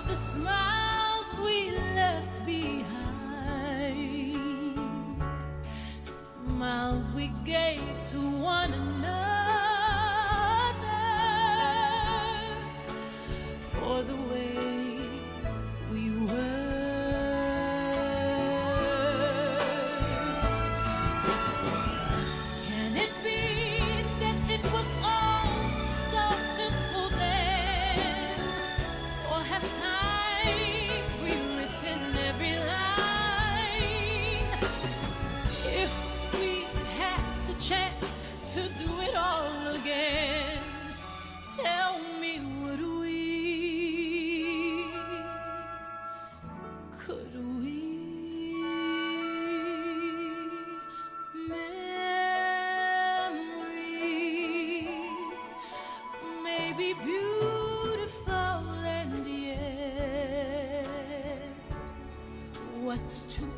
the smiles we left behind, smiles we gave to one another for the way we were. Can it be that it was all so simple then, or has time rewritten every line? If we had the chance to do it all again, tell me, would we? Could we? Memories may be beautiful, and yet what's to